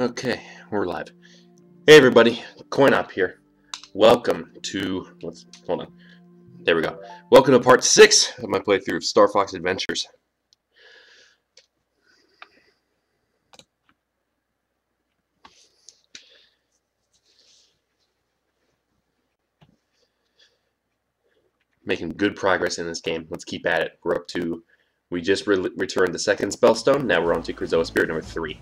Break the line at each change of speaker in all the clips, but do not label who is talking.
Okay, we're live. Hey everybody, Coyne up here. Welcome to, hold on. There we go. Welcome to part 6 of my playthrough of Star Fox Adventures. Making good progress in this game. Let's keep at it. We're up to, we just returned the second SpellStone. Now we're on to Krazoa Spirit number 3.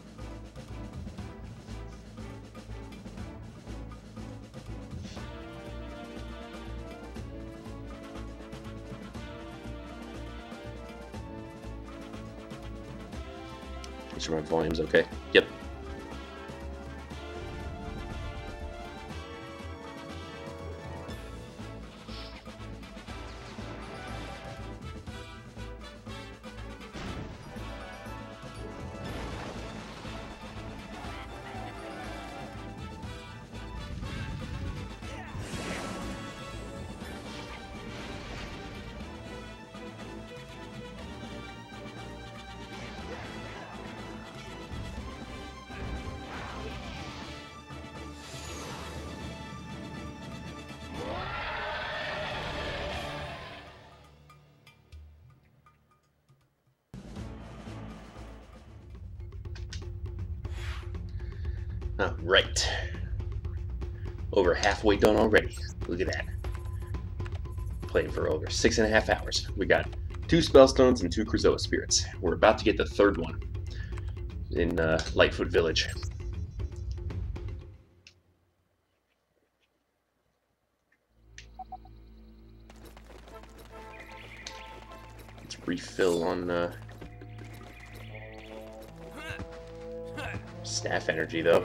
Make sure my volume's okay. Yep. Alright. Over halfway done already. Look at that. Playing for over 6.5 hours. We got 2 SpellStones and 2 Krazoa Spirits. We're about to get the third one in Lightfoot Village. Let's refill on staff energy though.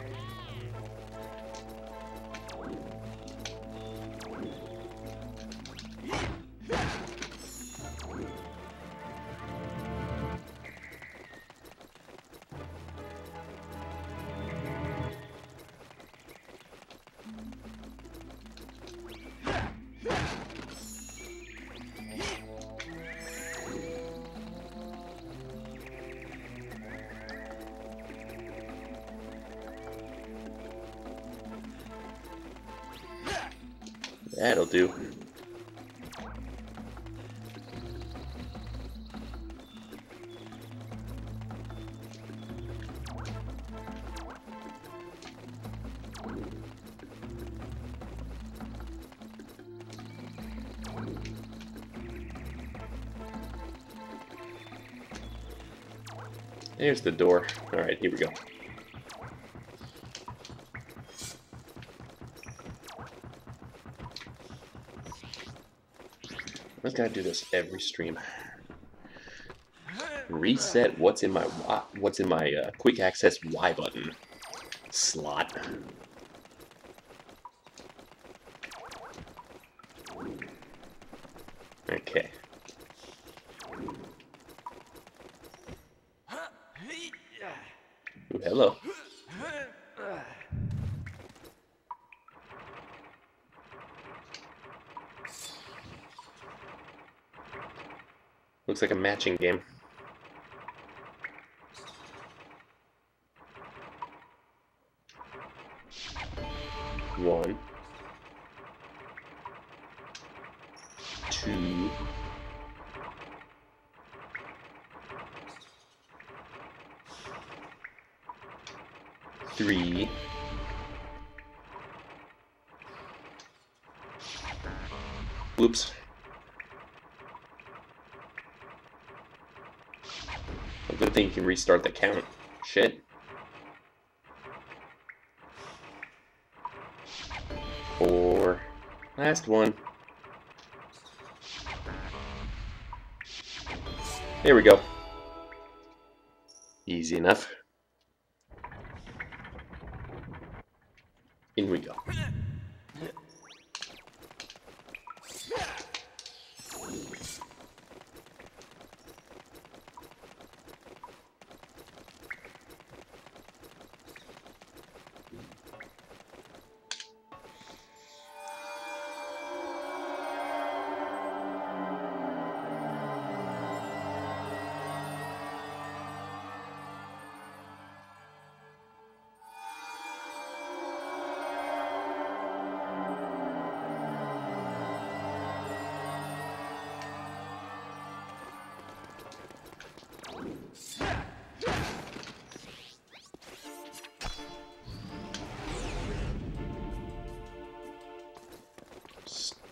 That'll do. There's the door. Alright, here we go. I gotta do this every stream. Reset what's in my quick access Y button slot. Okay. Ooh, hello. Looks like a matching game. One, 2, 3, 'oops. Good thing you can restart the count. Shit. 4. Last one. There we go. Easy enough. In we go.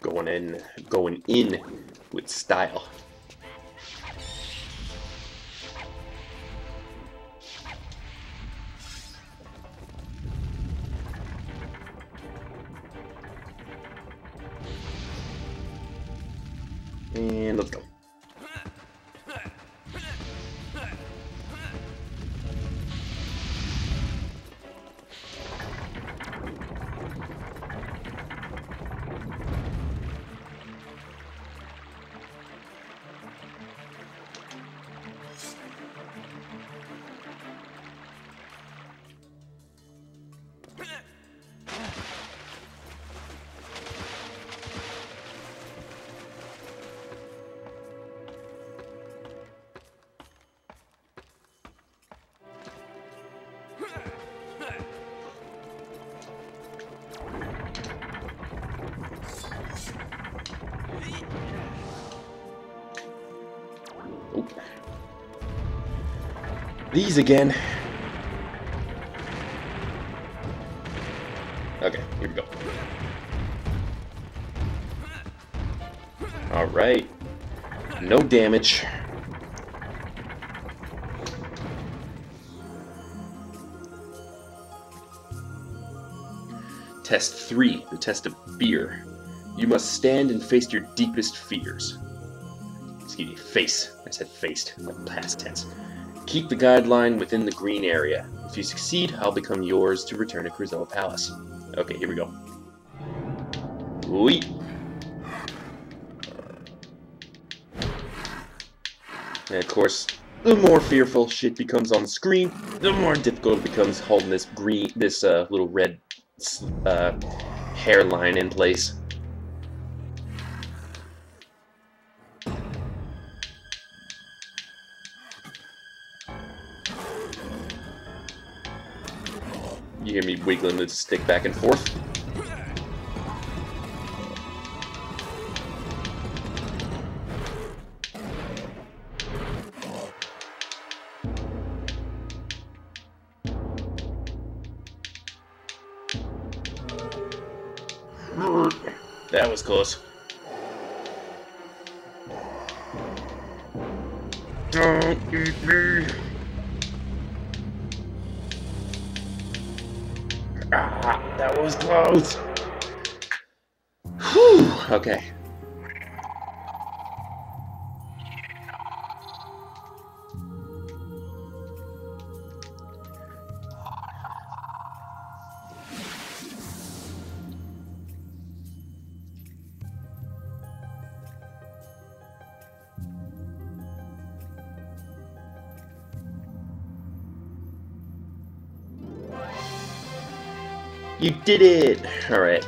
Going in with style. And let's go. Oh. These again. Okay, here we go. Alright. No damage. Test 3, the test of fear. You must stand and face your deepest fears. Excuse me, face. I said faced, past tense. Keep the guideline within the green area. If you succeed, I'll become yours to return to Krazoa Palace. Okay, here we go. Wait. And of course, the more fearful shit becomes on the screen, the more difficult it becomes holding this little red hairline in place. You hear me wiggling the stick back and forth? That was close. Don't eat me! Ah, that was close! Whew, okay. You did it! Alright.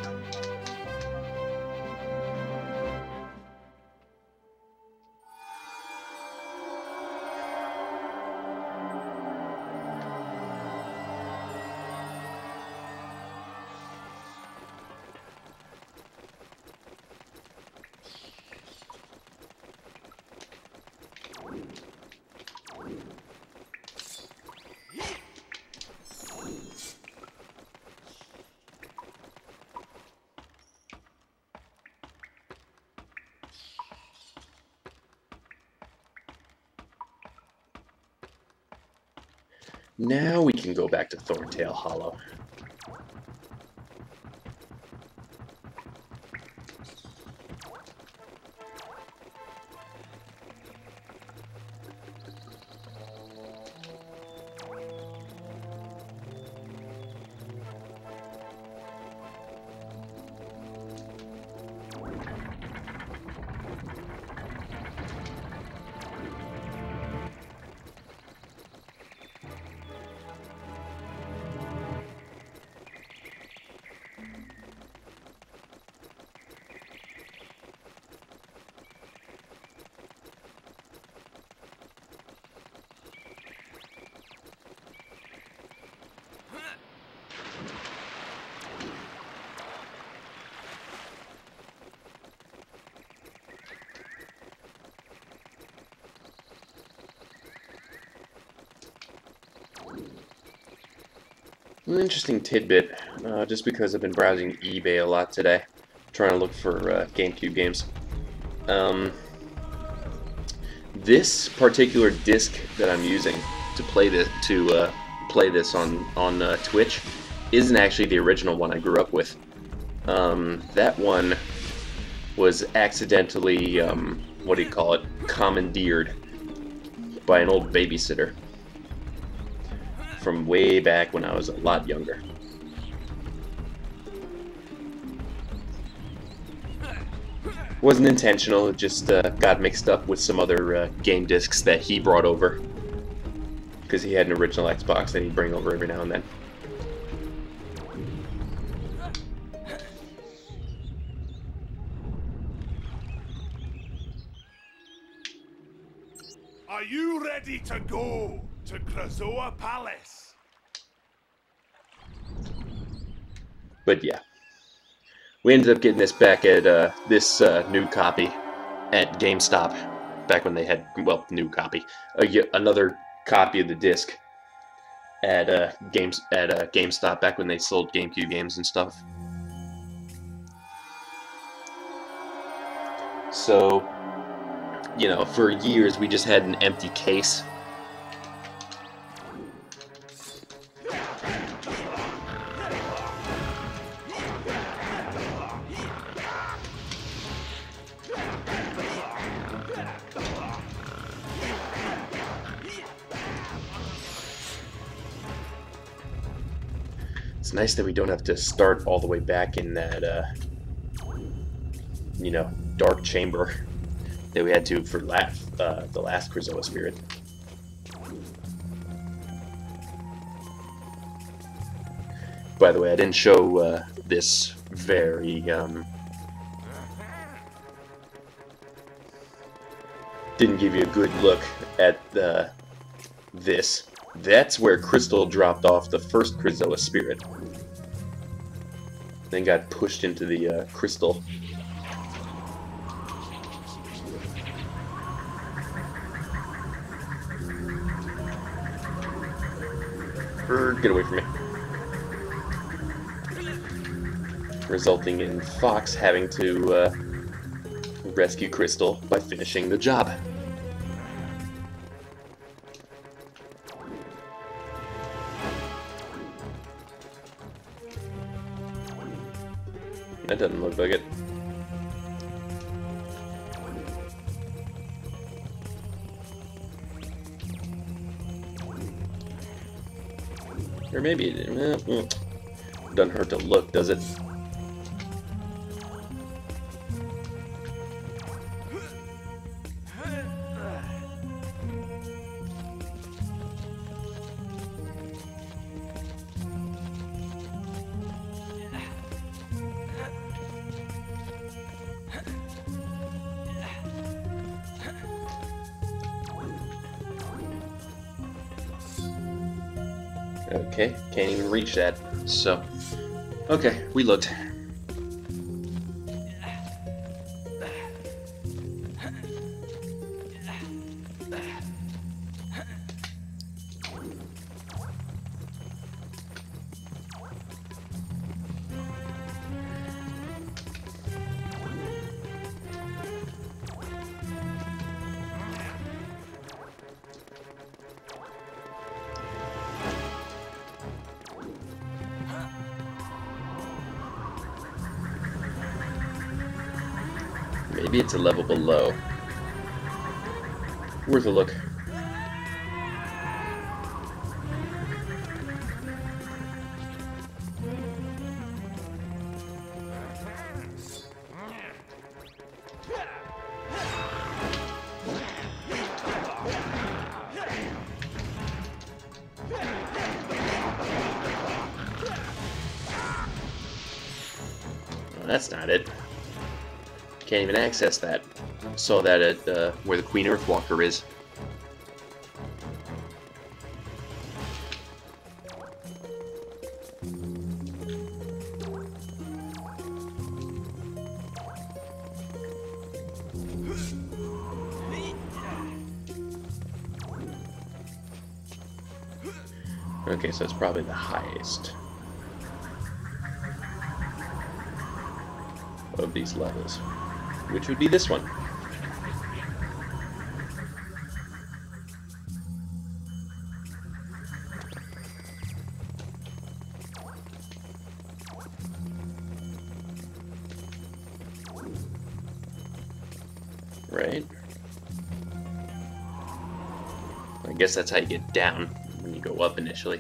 Now we can go back to ThornTail Hollow. An interesting tidbit, just because I've been browsing eBay a lot today. trying to look for GameCube games. This particular disc that I'm using to play this on Twitch isn't actually the original one I grew up with. That one was accidentally, what do you call it, commandeered by an old babysitter from way back when I was a lot younger. Wasn't intentional, it just got mixed up with some other game discs that he brought over. Because he had an original Xbox that he'd bring over every now and then.
Are you ready to go to Krazoa Palace?
But yeah. We ended up getting this back at this new copy at GameStop, back when they had, well, new copy, another copy of the disc at GameStop back when they sold GameCube games and stuff. So, you know, for years we just had an empty case. It's nice that we don't have to start all the way back in that, you know, dark chamber that we had to for the last Krazoa Spirit. By the way, I didn't show this very, didn't give you a good look at this. That's where Crystal dropped off the first Krazoa Spirit. Then got pushed into the crystal. Get away from me. Resulting in Fox having to rescue Crystal by finishing the job. That doesn't look like it. Or maybe it doesn't hurt to look, does it? Okay, can't even reach that. So, okay, we looked. Maybe it's a level below. Worth a look. Well, that's not it. Can't even access that. Saw that at where the King EarthWalker is. Okay, so it's probably the highest. of these levels, which would be this one. Right? I guess that's how you get down when you go up initially.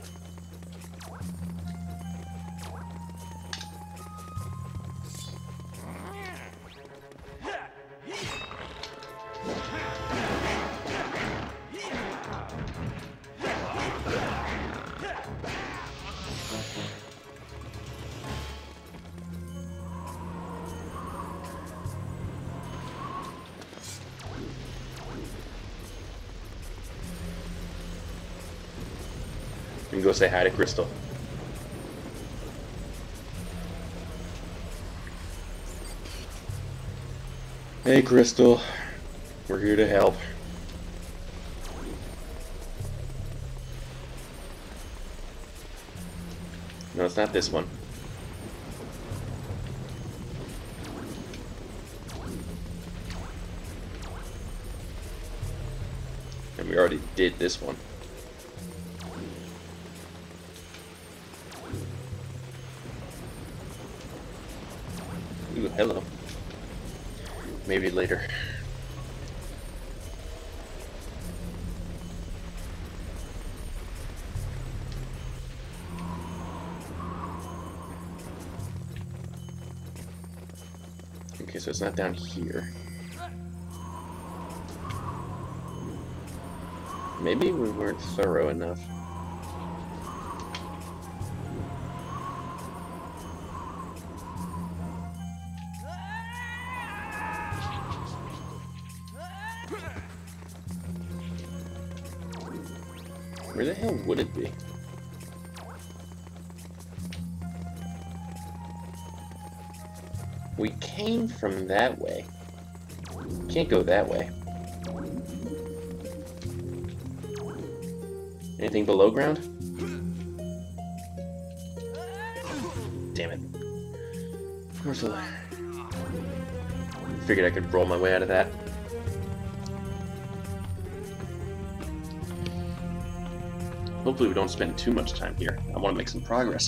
And go say hi to Crystal. Hey Crystal, we're here to help. No, it's not this one. And we already did this one. Ooh, hello. Maybe later. Okay, so it's not down here. Maybe we weren't thorough enough. Where the hell would it be? We came from that way. Can't go that way. Anything below ground? Damn it. Where's the... Figured I could roll my way out of that. Hopefully we don't spend too much time here. I want to make some progress.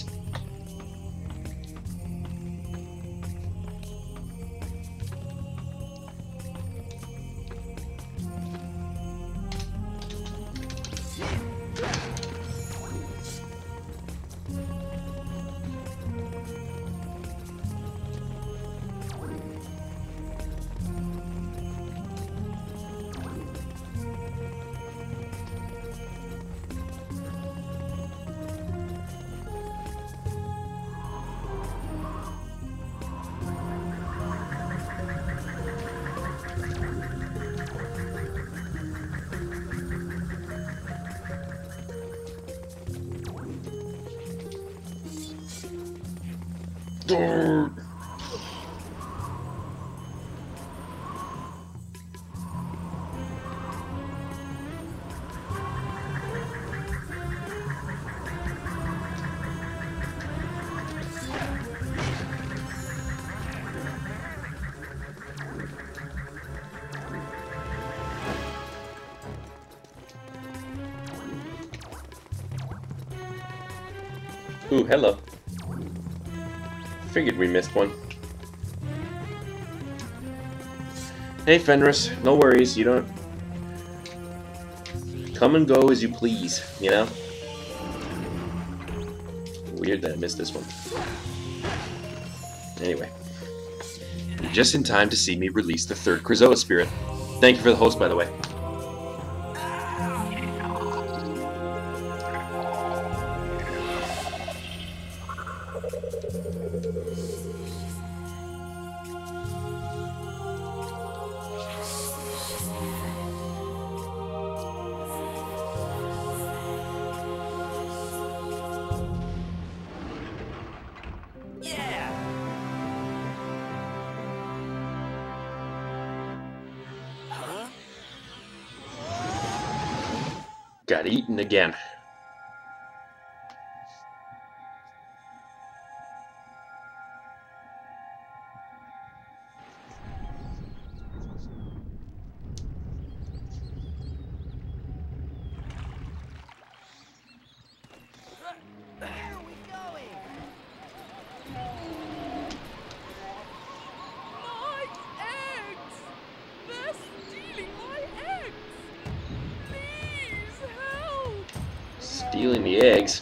Ooh, hello. Figured we missed one. Hey, Fenris, no worries, you don't... Come and go as you please, you know? Weird that I missed this one. Anyway. You're just in time to see me release the third Krazoa Spirit. Thank you for the host, by the way. Got eaten again. Stealing the eggs.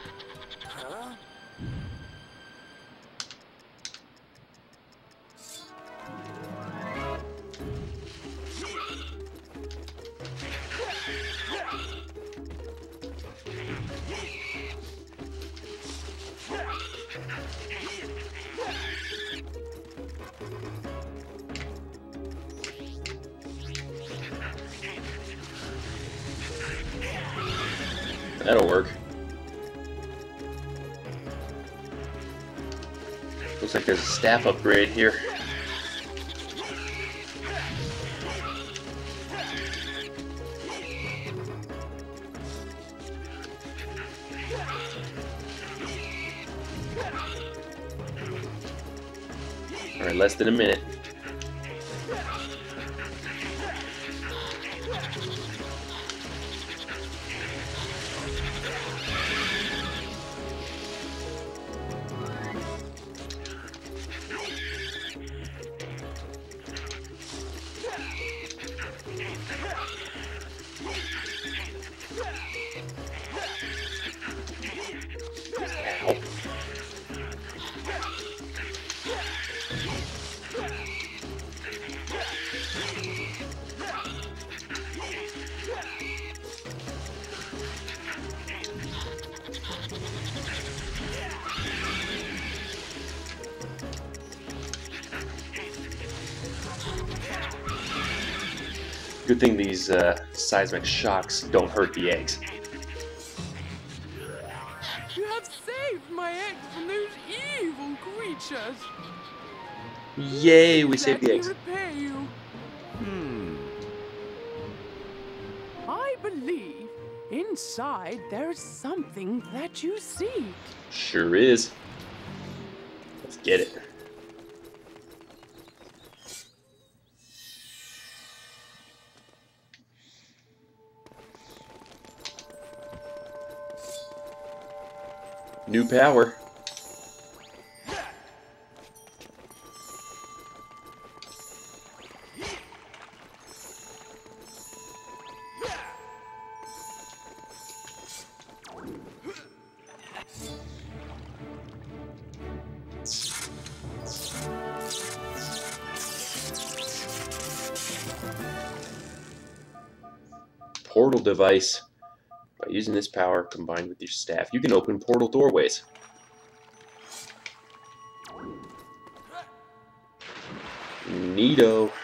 That'll work. Looks like there's a staff upgrade here. Alright, less than a minute. Good thing these seismic shocks don't hurt the eggs.
You have saved my eggs from those evil creatures.
Yay, we saved the eggs.
Let me repay you. I believe inside there's something that you seek.
Sure is. Let's get it. New power. Portal device. By using this power combined with your staff, you can open portal doorways. Neato.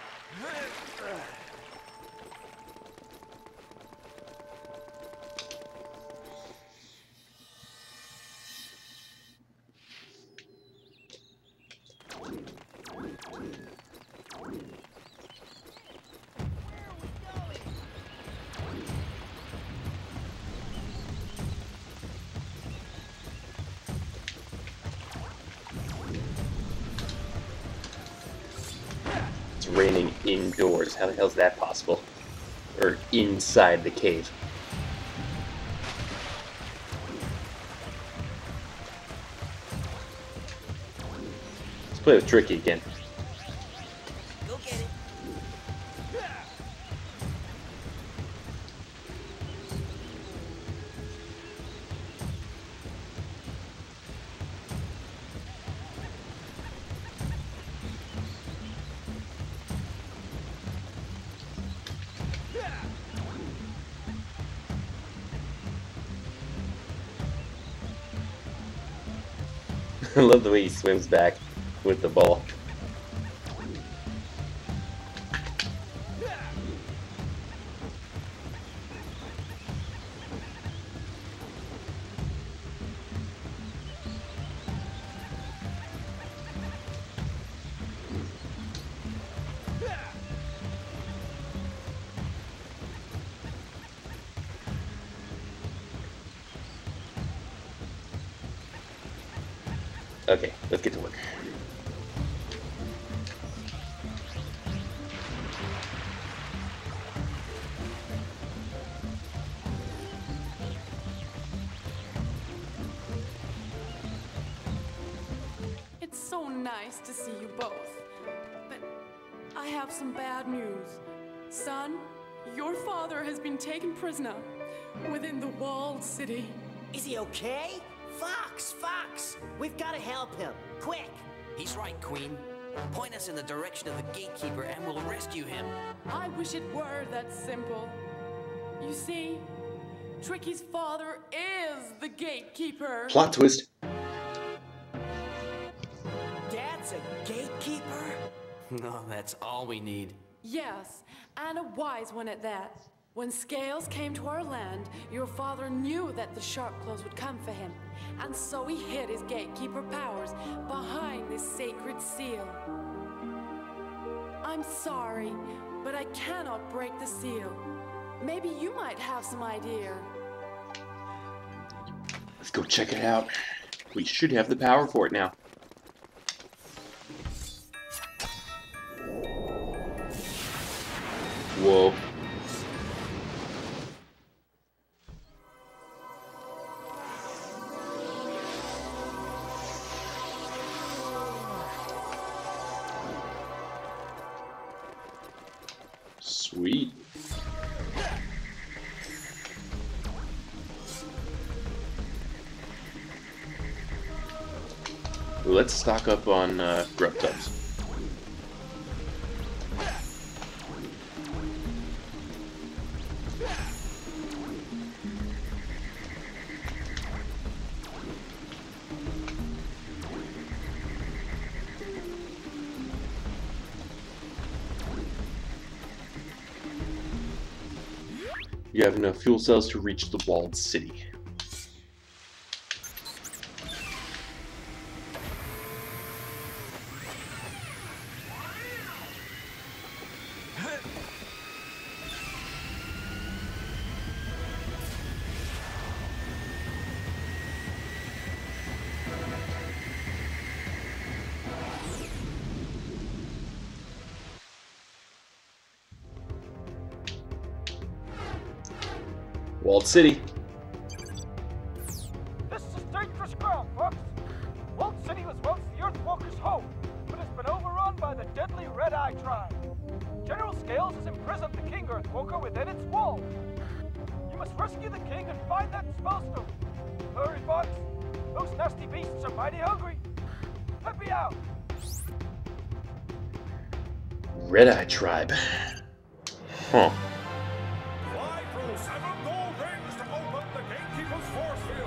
It's raining indoors. How the hell is that possible? Or inside the cave. Let's play with Tricky again.
Go get it.
I love the way he swims back with the ball. Okay, let's get to work.
It's so nice to see you both. But I have some bad news. Son, your father has been taken prisoner. within the walled city.
Is he okay? Fox! We've got to help him. Quick!
He's right, Queen. Point us in the direction of the Gatekeeper and we'll rescue him.
I wish it were that simple. You see, Tricky's father is the Gatekeeper.
Plot twist.
Dad's a Gatekeeper?
No, that's all we need.
Yes, and a wise one at that. When Scales came to our land, your father knew that the Sharpclaws would come for him, and so he hid his Gatekeeper powers behind this sacred seal. I'm sorry, but I cannot break the seal. Maybe you might have some idea.
Let's go check it out. We should have the power for it now. Whoa. Sweet. Let's stock up on grub tubs. You have enough fuel cells to reach the walled city. Walled city.
This is dangerous ground, folks. Walled City was once the EarthWalker's home, but it's been overrun by the deadly Red-Eye tribe. General Scales has imprisoned the King EarthWalker within its walls. You must rescue the king and find that SpellStone. Hurry, Fox. Those nasty beasts are mighty hungry. Let me out.
Red-Eye tribe. Huh.
Fly through 7 gold rings to open the Gatekeeper's force field.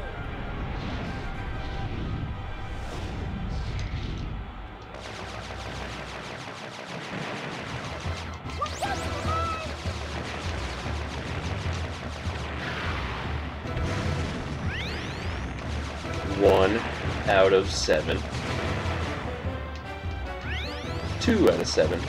One out of 7. 2 out of 7.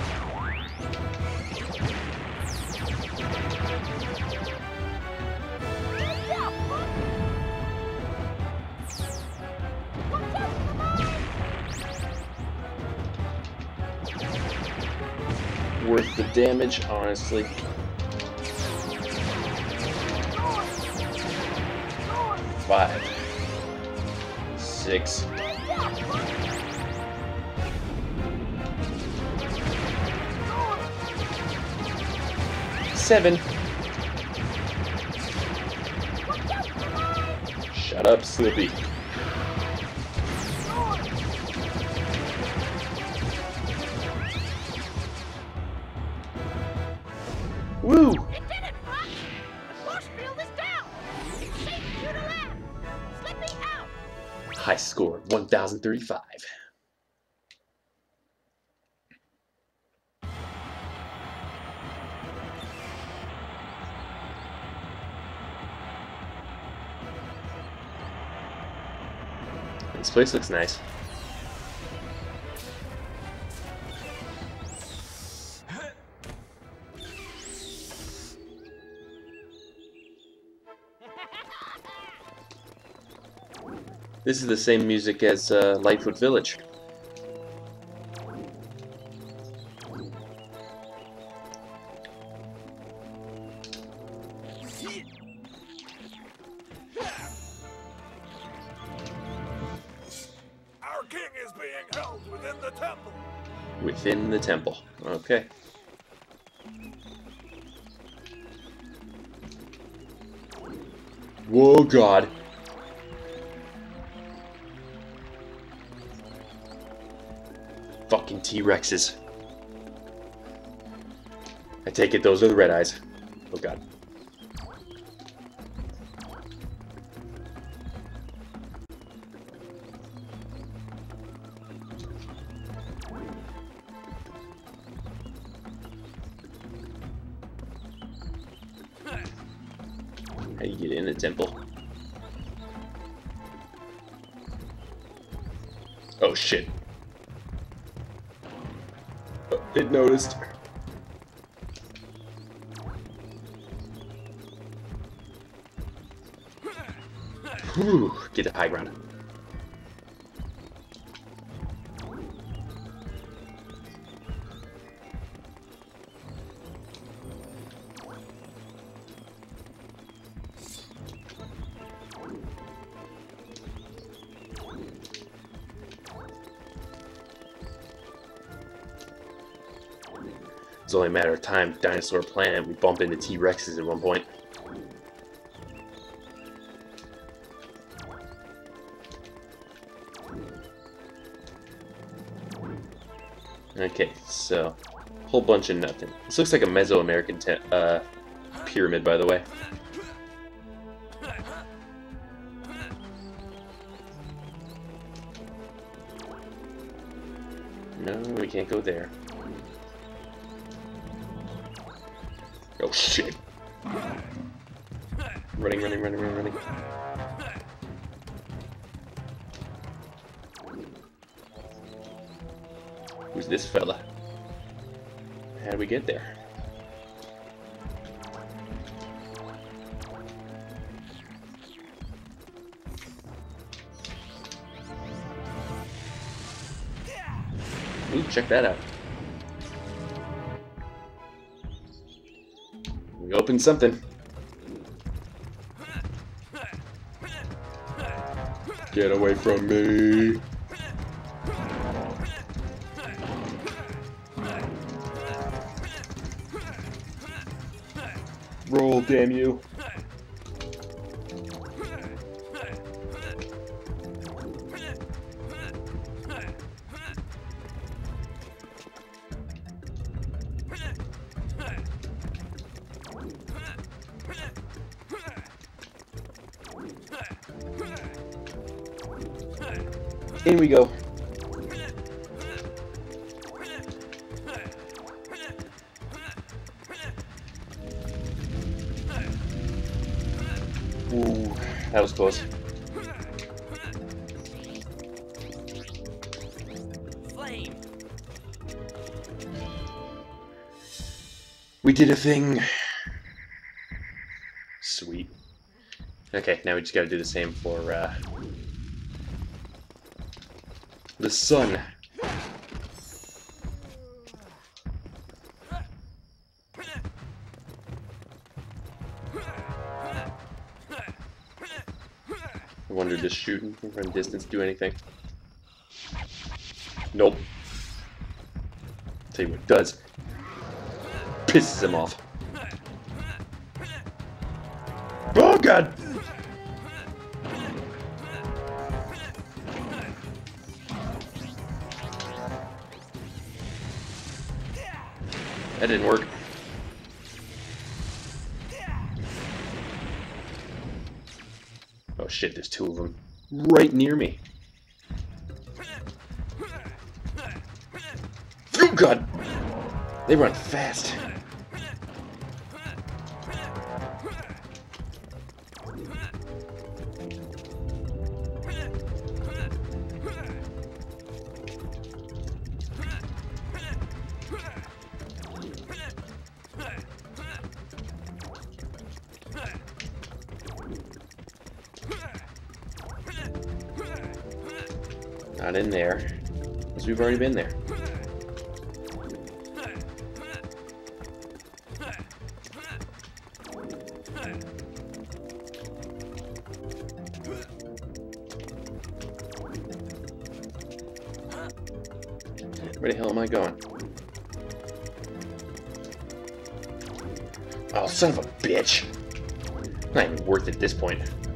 Worth the damage, honestly. Five. 6. 7. Shut up, Slippy. Woo!
It did it, Fox! The force field is down! It's safe for you to land! Slippy out!
High score, 1035. This place looks nice. This is the same music as Lightfoot Village.
Our king is being held within the temple.
Within the temple. Okay. Whoa, God. Fucking T-Rexes. I take it those are the RedEyes. Oh, God. How do you get in the temple? Oh shit. Oh, it noticed. Whew, get the high ground. It's only a matter of time. Dinosaur Planet, we bump into T-Rexes at one point. Okay, so a whole bunch of nothing. This looks like a Mesoamerican pyramid, by the way. No, we can't go there. Oh shit! Running, running, running, running, running. Who's this fella? How do we get there? Ooh, check that out. We opened something. Get away from me. Roll, damn you. In we go. Ooh, that was close.
Flame.
We did a thing. Sweet. Okay, now we just gotta do the same for the sun. I wonder, does shooting from distance do anything? Nope. Tell you what it does. Pisses him off. Oh god! That didn't work. Oh shit, there's two of them right near me. Oh god! They run fast. Not in there, because we've already been there. Where the hell am I going? Oh, son of a bitch! Not even worth it at this point.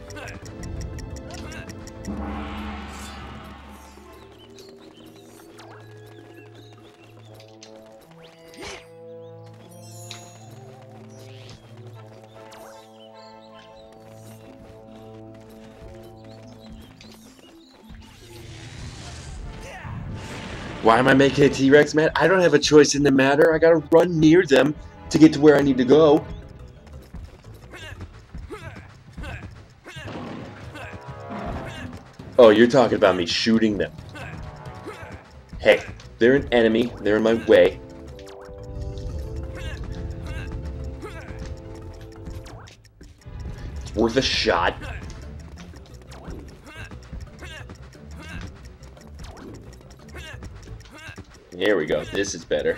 Why am I making a T-Rex, man? I don't have a choice in the matter. I gotta run near them to get to where I need to go. Oh, you're talking about me shooting them. Hey, they're an enemy. They're in my way. It's worth a shot. Here we go. This is better.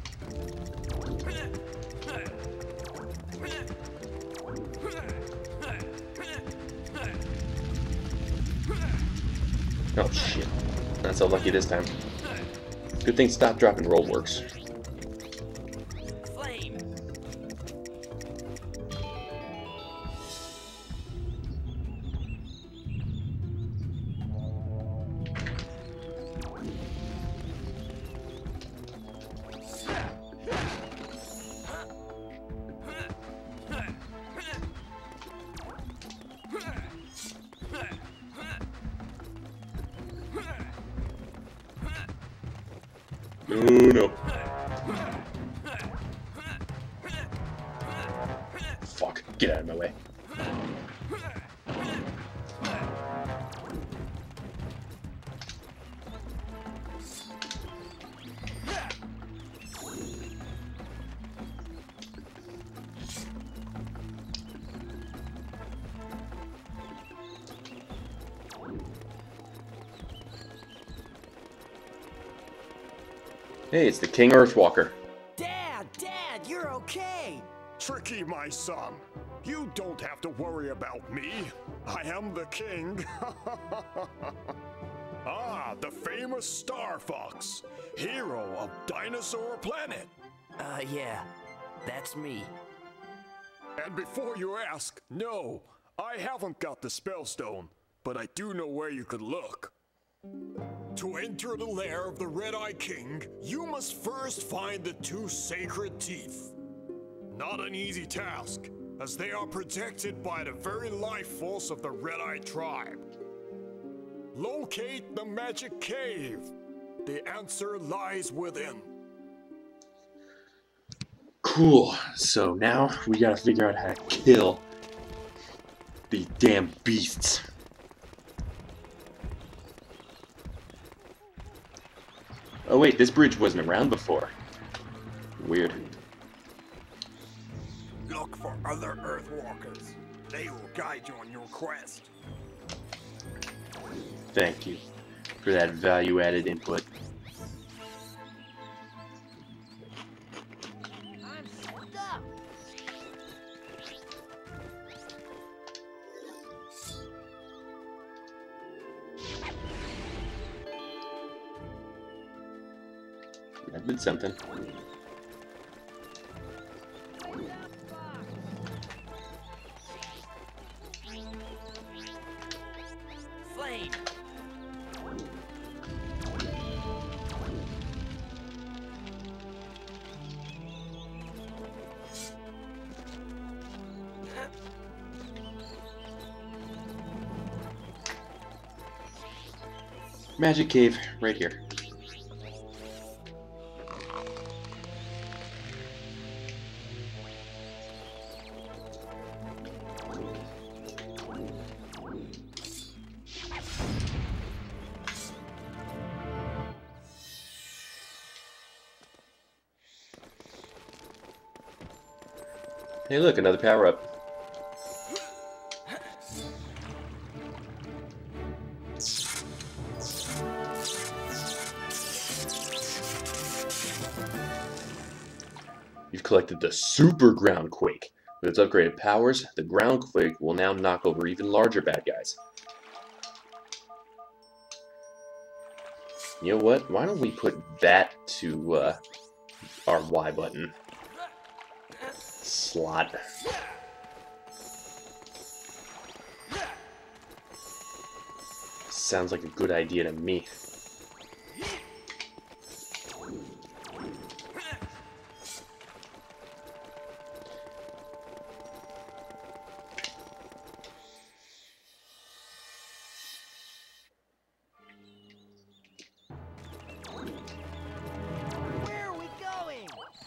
Oh shit. Not so lucky this time. Good thing stop, drop, and roll works.
Flame.
Oh no. Fuck. Get out of my way. Hey, it's the King EarthWalker.
Dad, you're okay.
Tricky, my son. You don't have to worry about me. I am the king. Ah, the famous Star Fox, hero of Dinosaur Planet.
Yeah, that's me.
And before you ask, no, I haven't got the SpellStone, but I do know where you could look. To enter the lair of the Red-Eye King, you must first find the two sacred teeth. Not an easy task, as they are protected by the very life force of the Red-Eye tribe. Locate the magic cave. The answer lies within.
Cool. So now we gotta figure out how to kill these damn beasts. Oh wait, this bridge wasn't around before. Weird.
Look for other Earthwalkers. They will guide you on your quest.
Thank you for that value-added input.
I'm stuck.
That did something.
Flame.
Magic cave, right here. Hey look, another power-up. You've collected the Super Ground Quake. With its upgraded powers, the Ground Quake will now knock over even larger bad guys. You know what? Why don't we put that to our Y button slot? Sounds like a good idea to me.
Where are we going?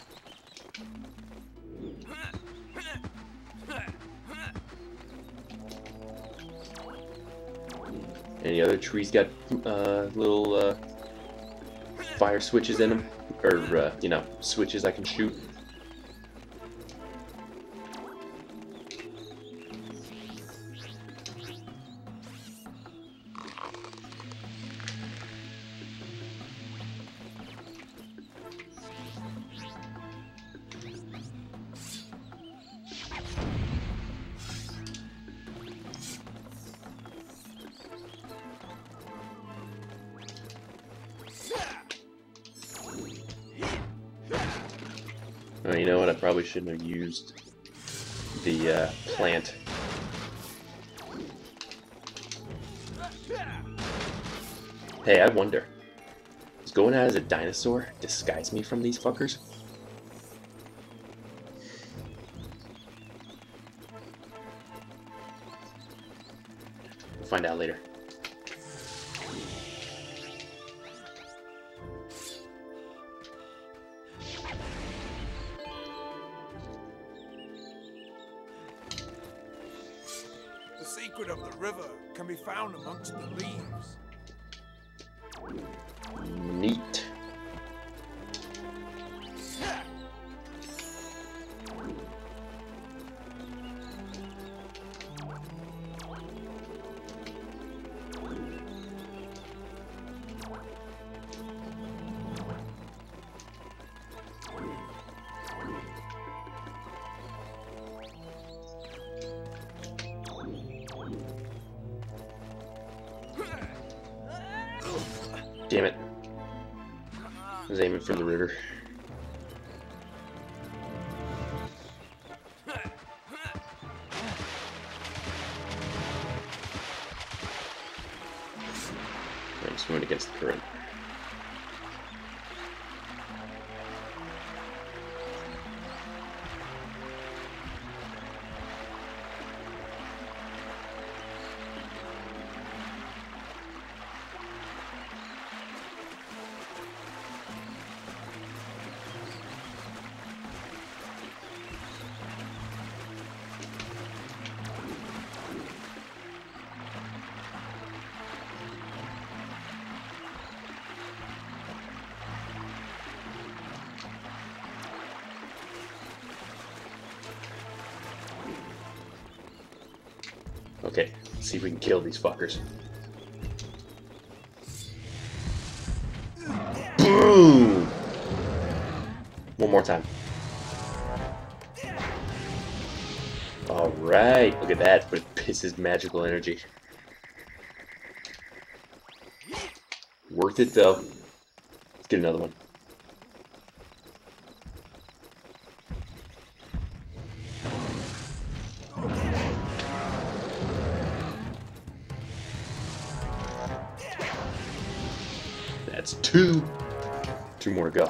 Any other trees got little fire switches in them? Or, you know, switches I can shoot? Oh, you know what? I probably shouldn't have used the plant. Hey, I wonder, does going out as a dinosaur disguise me from these fuckers? We'll find out later.
The secret of the river can be found amongst the leaves.
Neat. Damn it. I was aiming for the river. I'm swimming against the current. Okay, let's see if we can kill these fuckers. Boom! One more time. Alright, look at that, but it pisses magical energy. Worth it though. Let's get another one. That's two. Two more to go.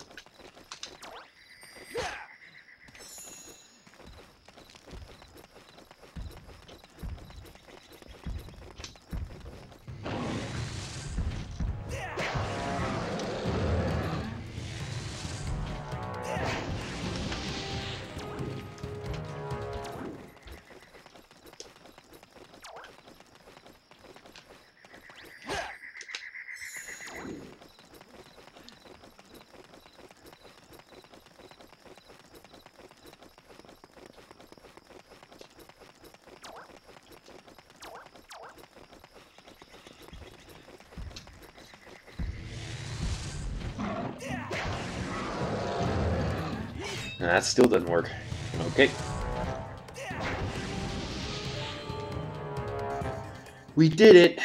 That still doesn't work. Okay. We did it!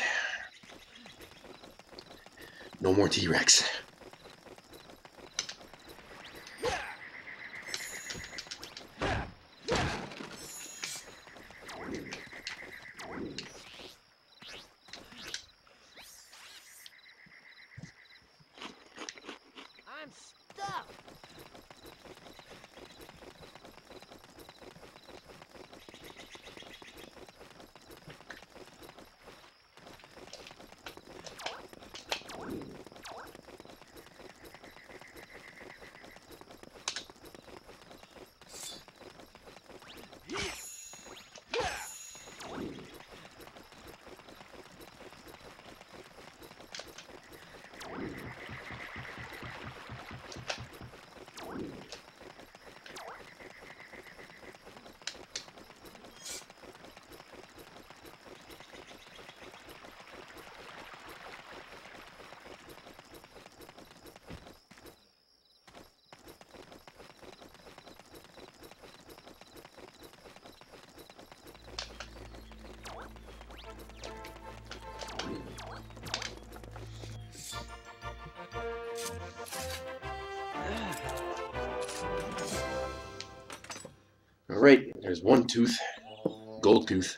No more T-Rex. Alright, there's one tooth. Gold tooth.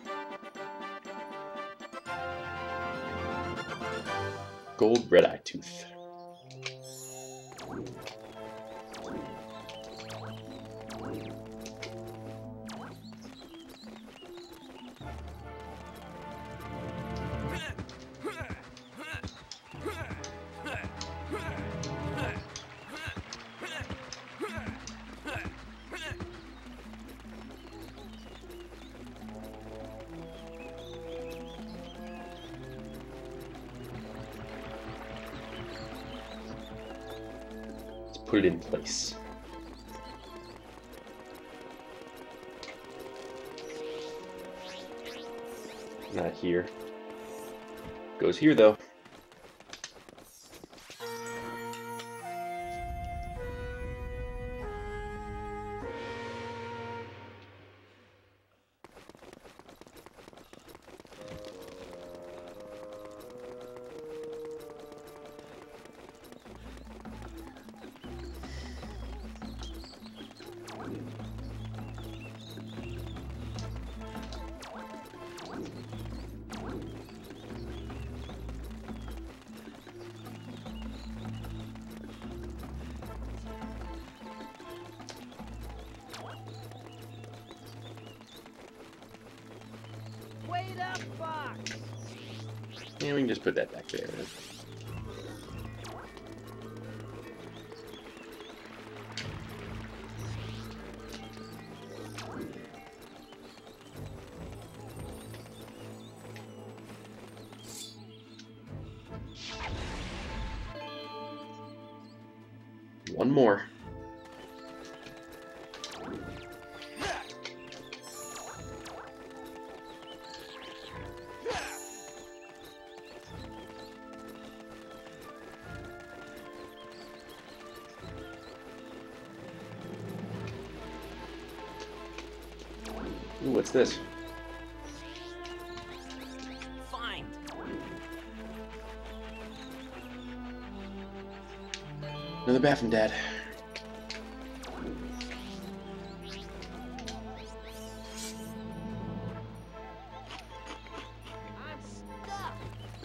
Gold red-eye tooth. Put it in place. Not here. Goes here though.
Wait up, Fox!
Yeah, we can just put that back there. One more. Ooh, what's this?
Fine.
Another bathroom, Dad.
I'm stuck!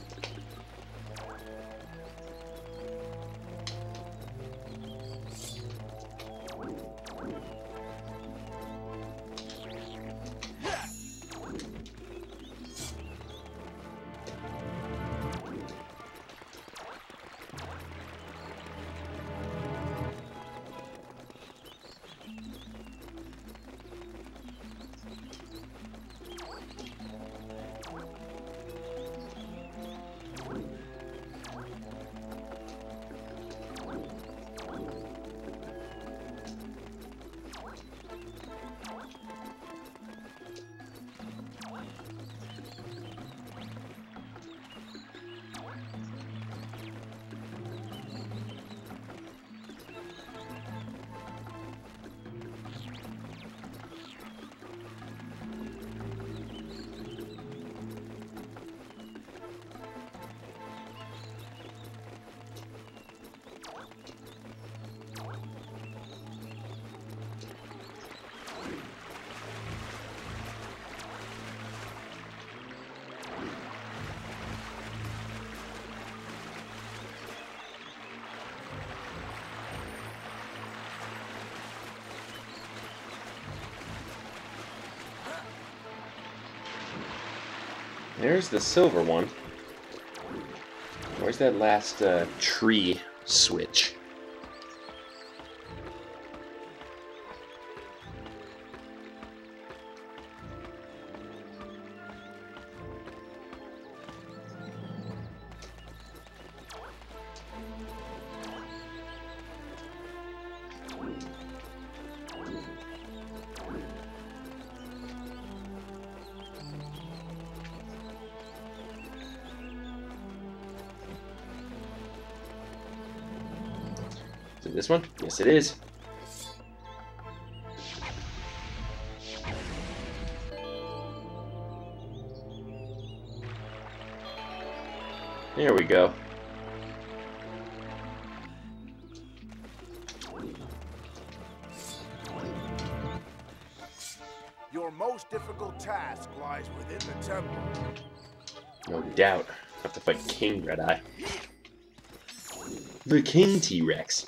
There's the silver one. Where's that last tree switch? Is it this one? Yes, it is. There we go.
most difficult task lies within the temple.
No doubt. Have to fight King Red-Eye. The King T-Rex.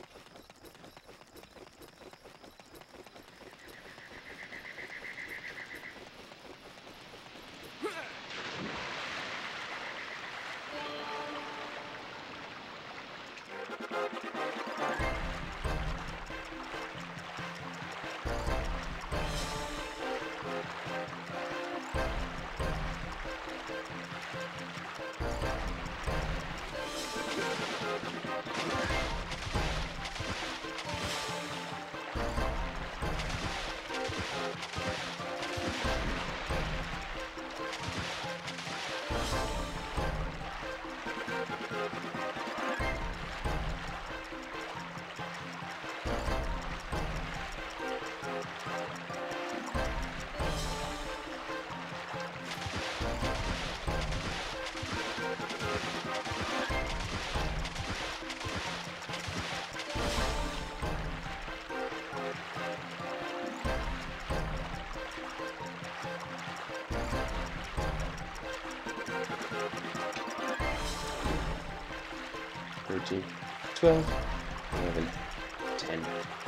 $13, $12, $11, $10.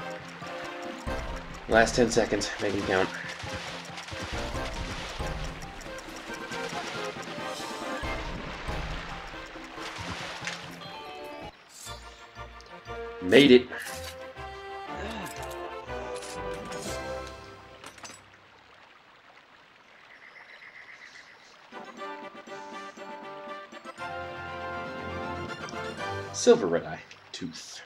Last 10 seconds, make them count. Made it. Silver Red-Eye Tooth.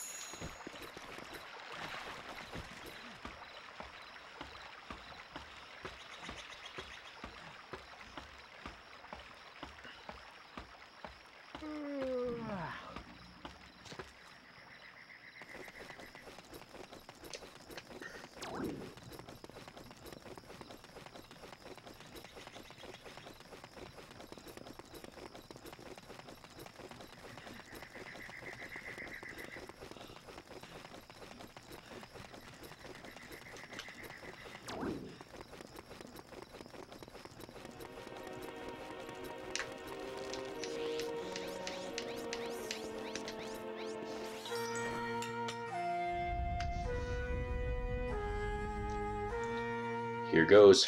Here goes.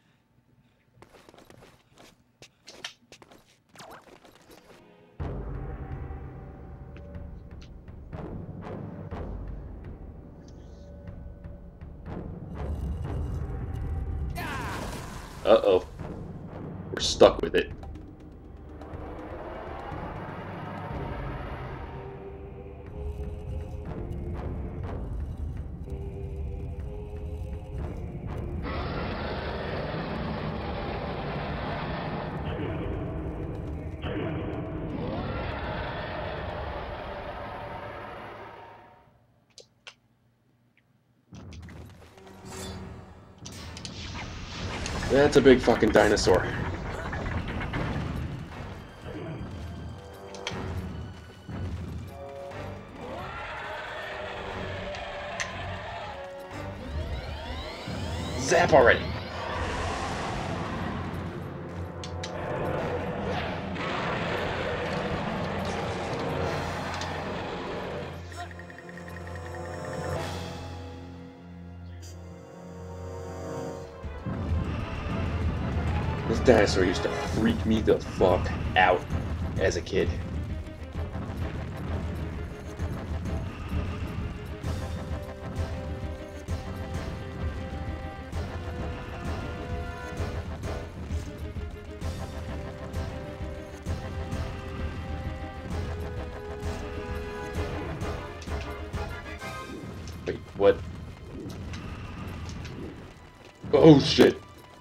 Uh-oh. We're stuck with it. That's a big fucking dinosaur. Zap already. This dinosaur used to freak me the fuck out as a kid. Wait, what? Oh shit.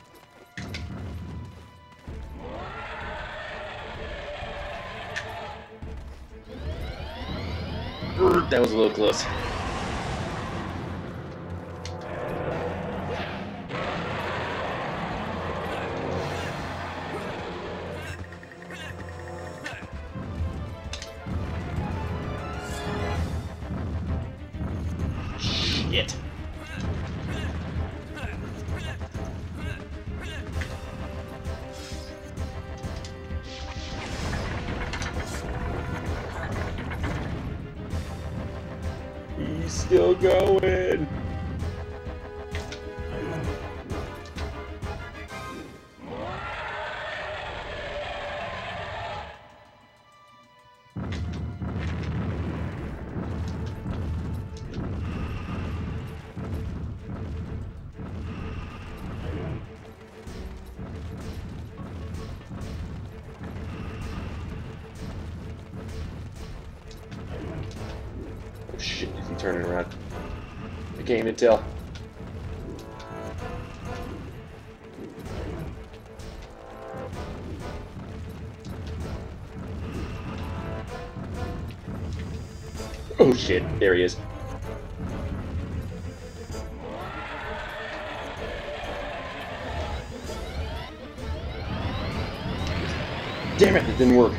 That was a little close. Shit. still going. Shit, if I'm turning around. I can't even tell. Oh shit, there he is. Damn it, it didn't work.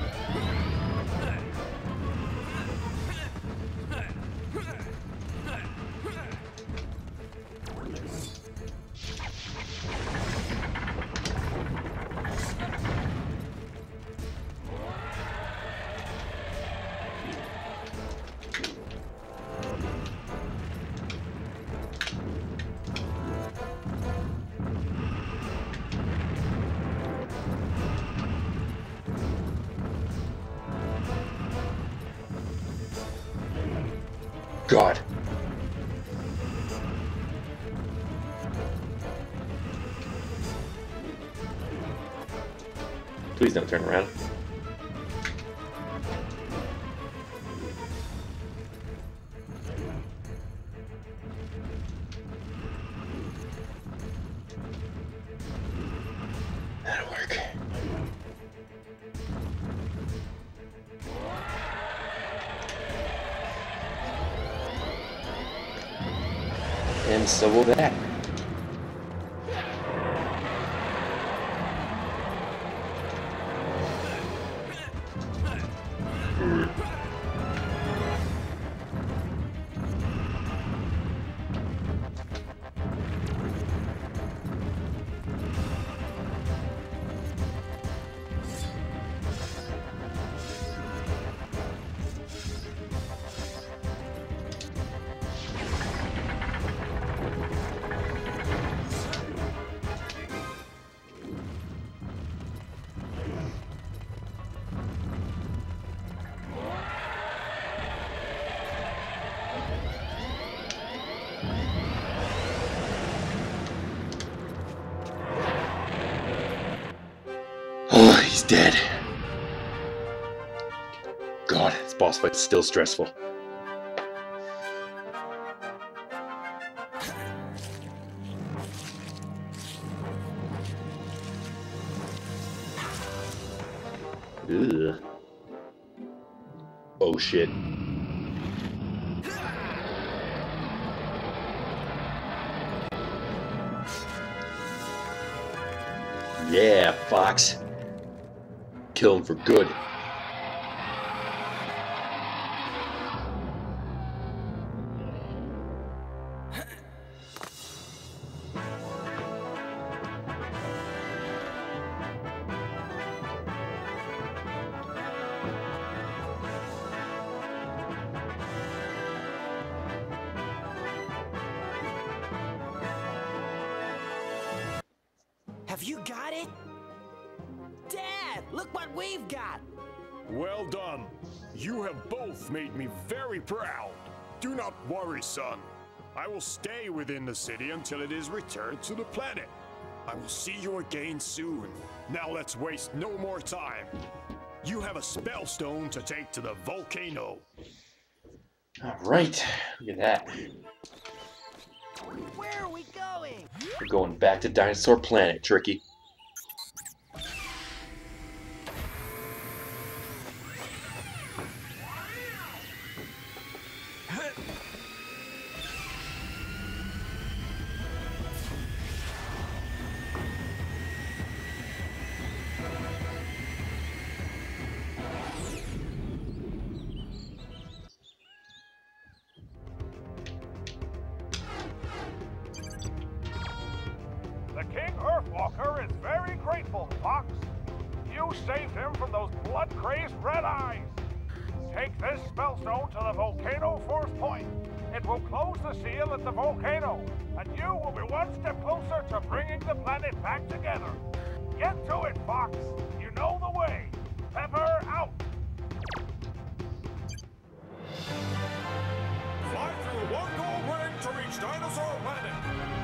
God. Please don't turn around. That'll work. And so will that. Oh, he's dead. God, this boss fight's still stressful. Ugh. Oh shit. Yeah, Fox. Kill him for good.
Have you got it? Dad, look what we've got!
Well done. You have both made me very proud. Do not worry, son. I will stay within the city until it is returned to the planet. I will see you again soon. Now let's waste no more time. You have a SpellStone to take to the volcano.
Alright, look at that.
Where are we going?
We're going back to Dinosaur Planet, Tricky.
The King EarthWalker is very grateful, Fox. You saved him from those blood-crazed RedEyes. Take this SpellStone to the volcano Force Point. It will close the seal at the volcano, and you will be one step closer to bringing the planet back together. Get to it, Fox. You know the way. Pepper out.
Fly through one gold ring to reach Dinosaur Planet.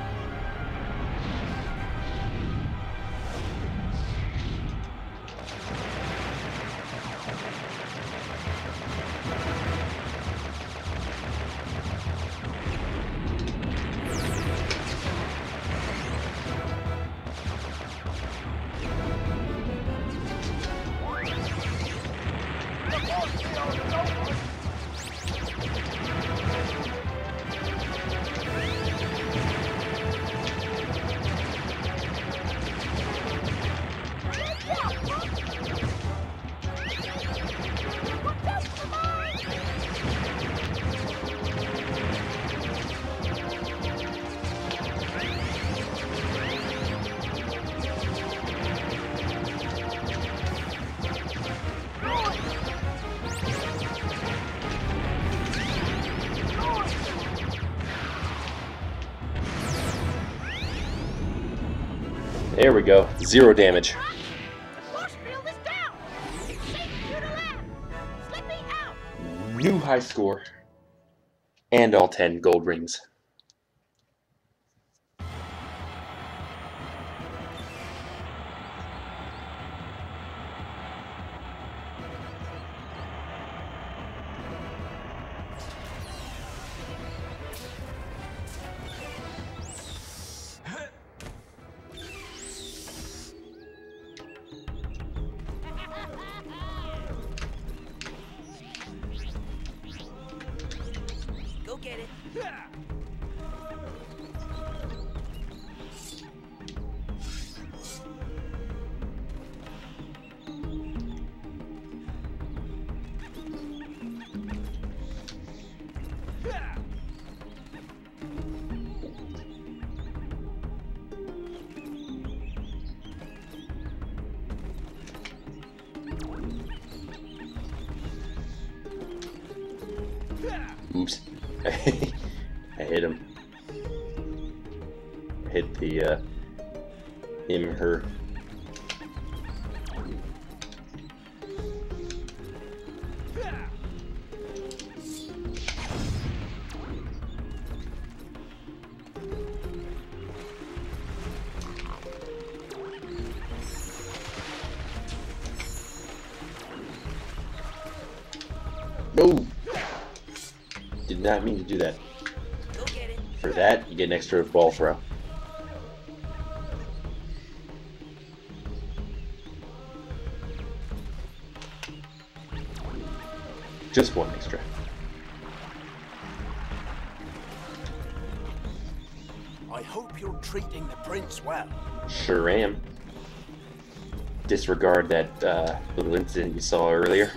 There we go. 0 damage.
Force field is down. It's safe for you to land. Slip me out.
New high score. And all 10 gold rings.
Go get it.
Oops. I hit him. I hit the, him, her. No! Did not mean to do that.
Go get it.
For that, you get an extra ball throw. Just one extra.
I hope you're treating the prince well.
Sure am. Disregard that little incident you saw earlier.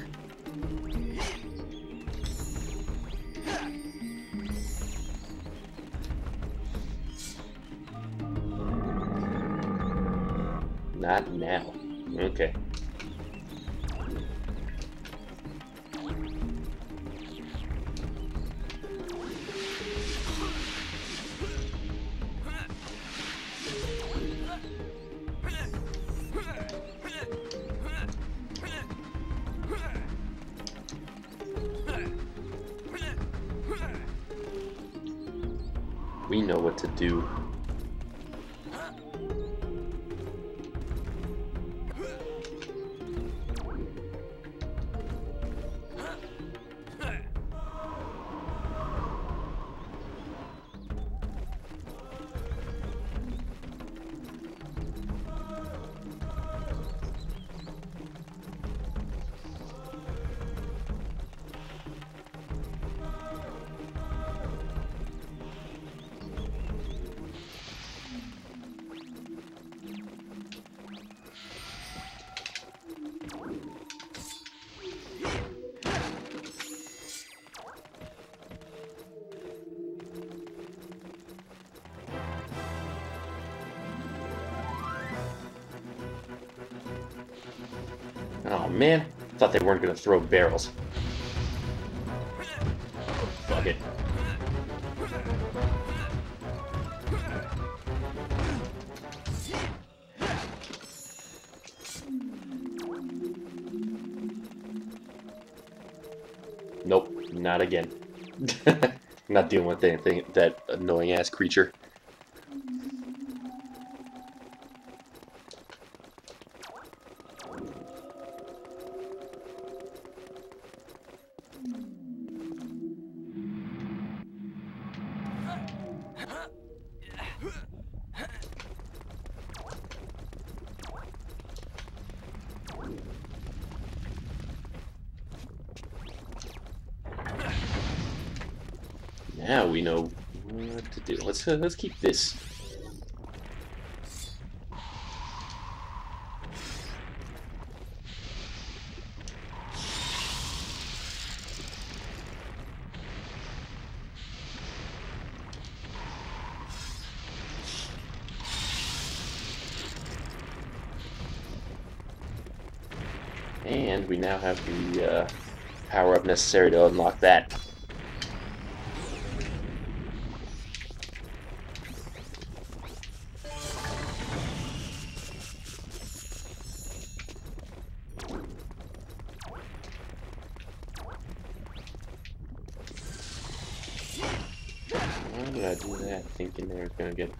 Not now. Okay. We know what to do. Oh man, thought they weren't gonna throw barrels. Fuck it. Not again. Not dealing with anything, that annoying ass creature. Now we know what to do. Let's keep this. And we now have the power up necessary to unlock that. Why did I do that, thinking they were gonna get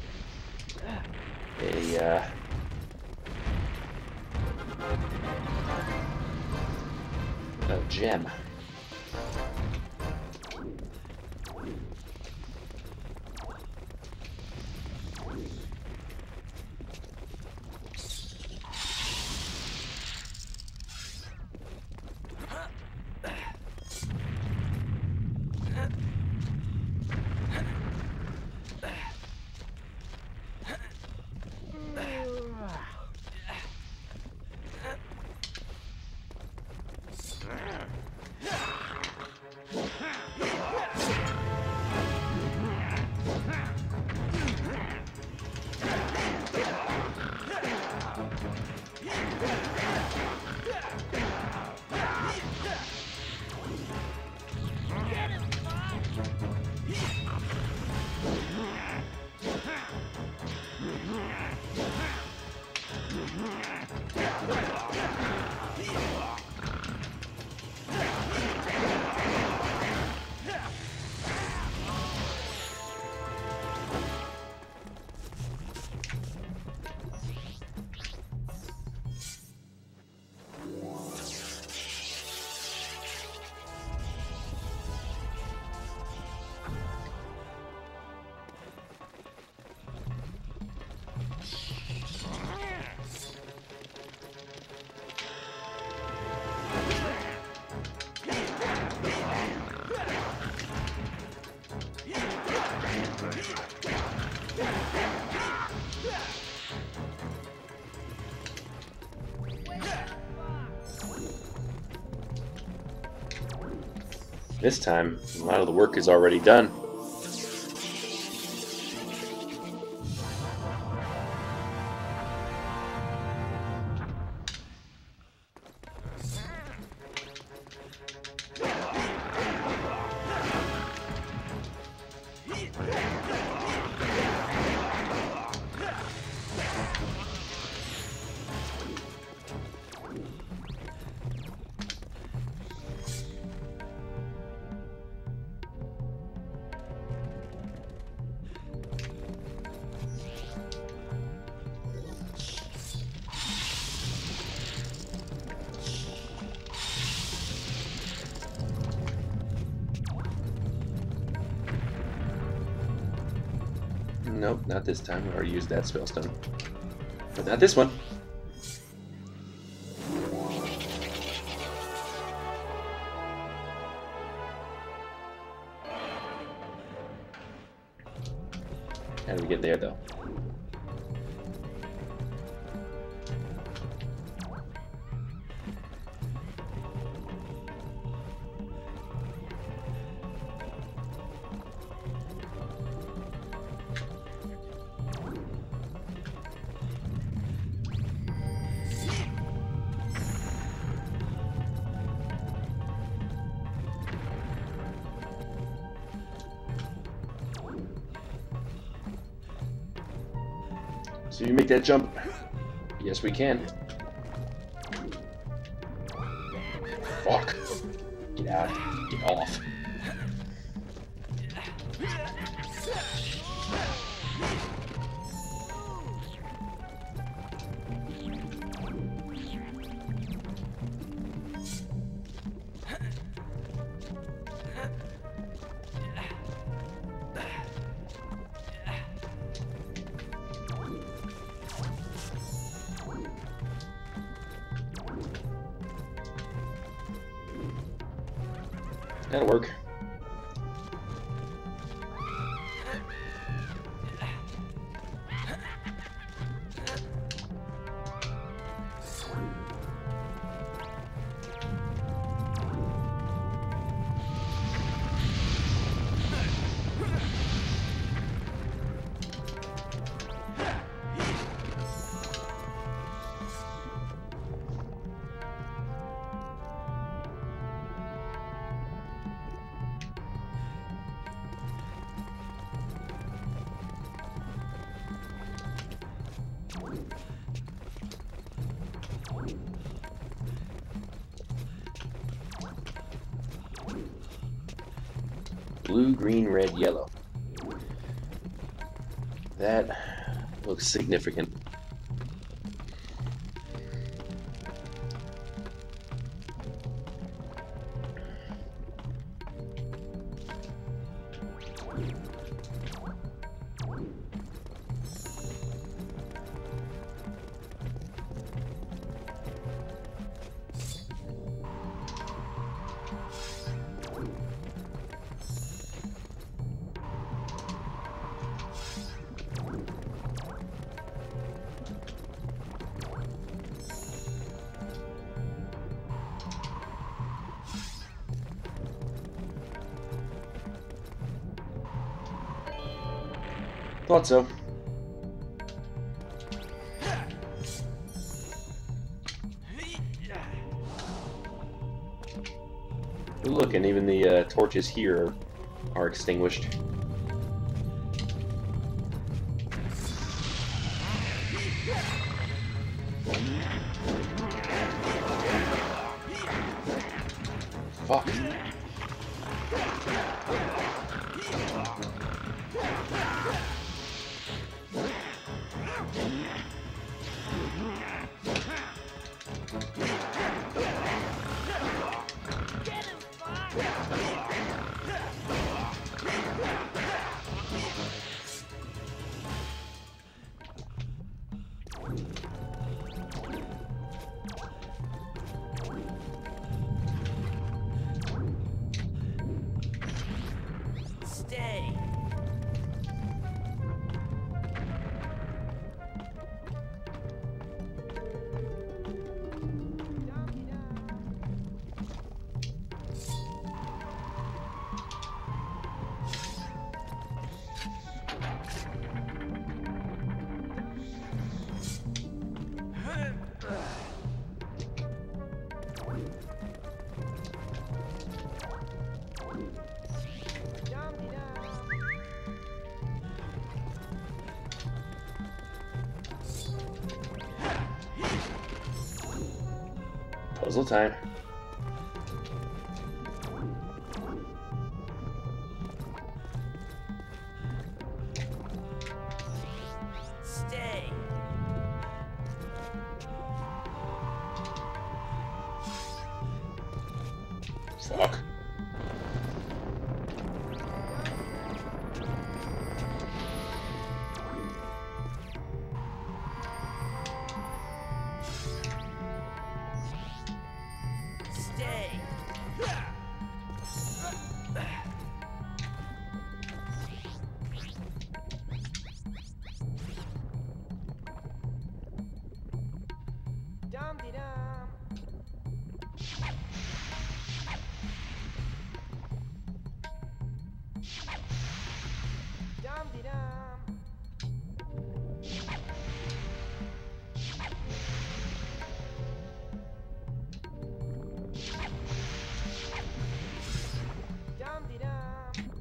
a gem? This time, a lot of the work is already done. Nope, not this time. We already used that SpellStone. But not this one. How do we get there, though? So you make that jump? Yes, we can. Fuck. Get out. Get off. That'll work. Blue, green, red, yellow. That looks significant. Thought so. Look, and even the torches here are extinguished. Fuck.
Stay.
Puzzle time.
Stay.
Fuck.
Stay.
Dum-de-dum. Dum-de-dum. Dum-de-dum.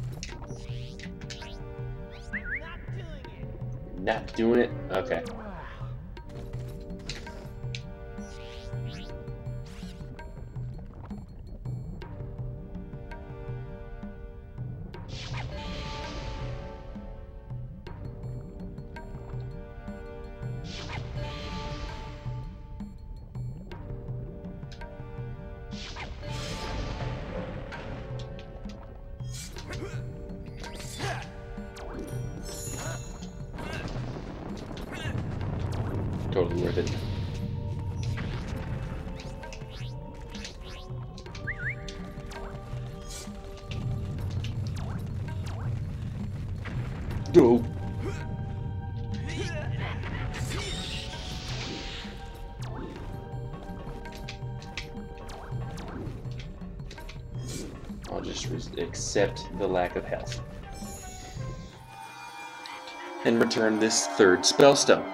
Not doing it.
Not doing it? Okay. totally worth it. Go. I'll just accept the lack of health. And return this third SpellStone.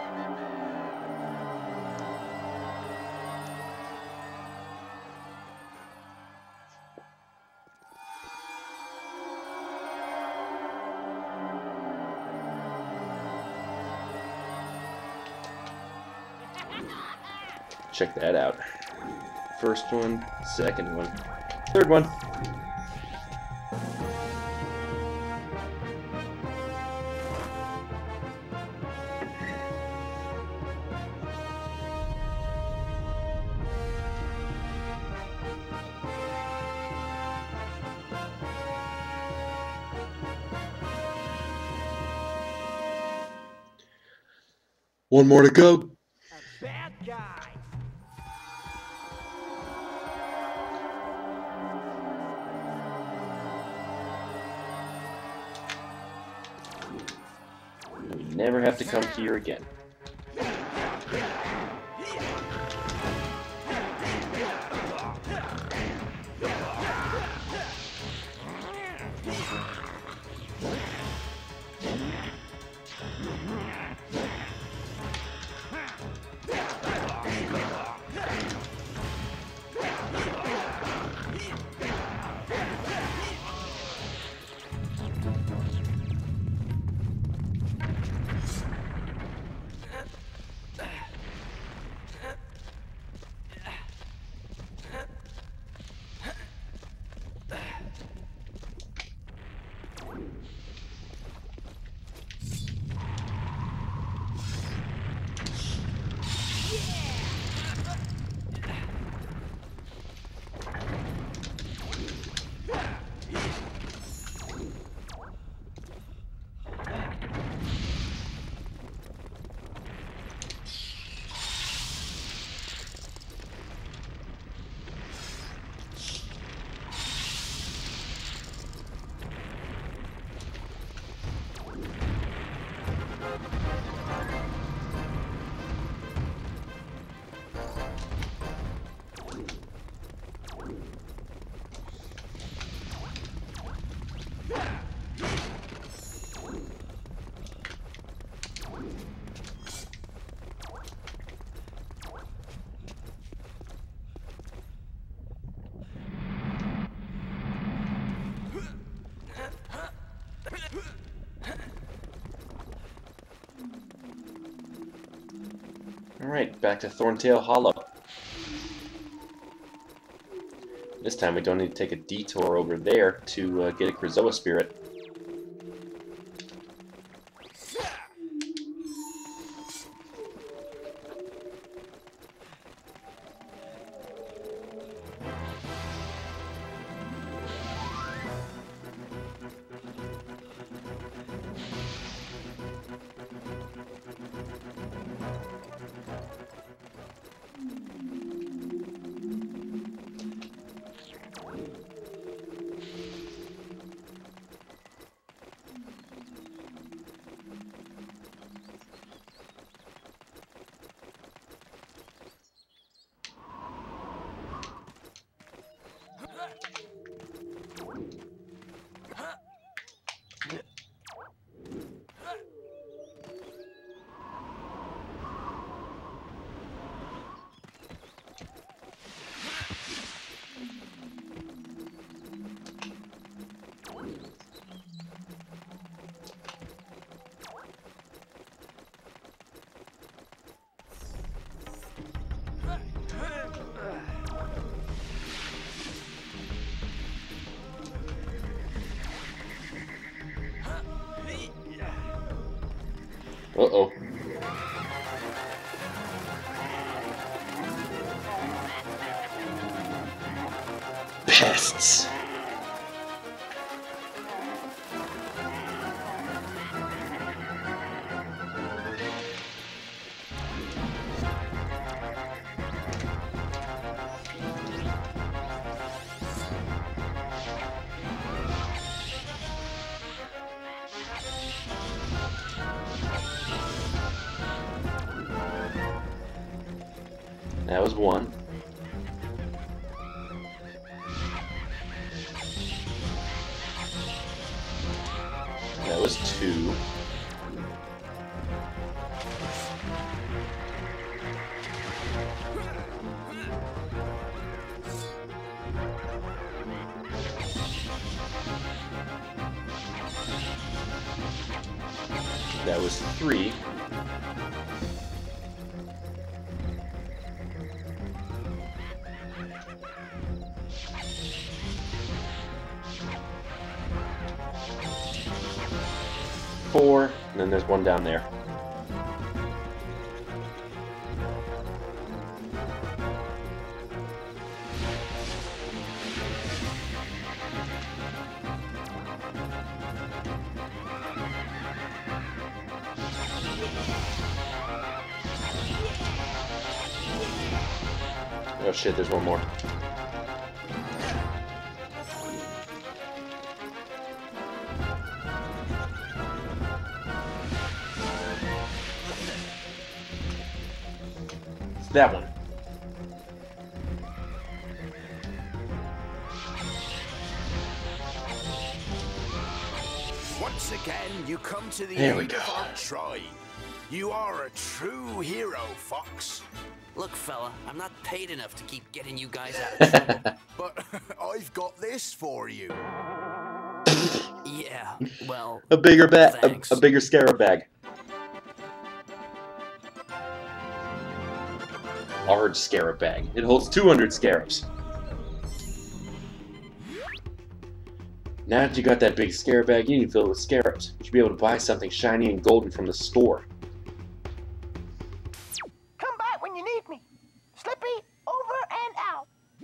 Check that out. First one, second one, third one. One more to go.
A bad guy.
We never have to come here again. Alright, back to ThornTail Hollow. This time we don't need to take a detour over there to get a Krazoa Spirit. Uh-oh. Pests. That was 1. That was 2. That was 3. Four, and then there's 1 down there. Oh shit, there's 1 more. That one.
Once again, you come to the
There we
aid
go.
of our tribe. You are a true hero, Fox.
Look, fella, I'm not paid enough to keep getting you guys out of trouble.
But I've got this for you.
Yeah, well,
A bigger bag,
thanks.
a bigger scarab bag. Large scarab bag. It holds 200 scarabs. Now that you got that big scarab bag, you need to fill it with scarabs. You should be able to buy something shiny and golden from the store.
Come back when you need me. Slippy, over and out.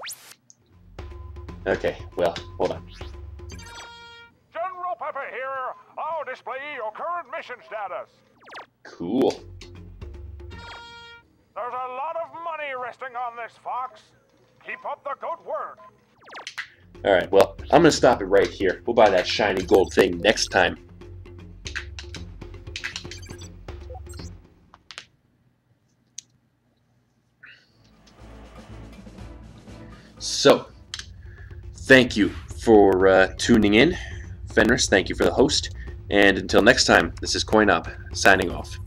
Okay, well, hold on.
General Pepper here. I'll display your current mission status.
Cool.
There's a lot of money resting on this, Fox. Keep up the good work.
Alright, well, I'm gonna stop it right here. We'll buy that shiny gold thing next time. So, thank you for tuning in. Fenris, thank you for the host. And until next time, this is Coyne up, signing off.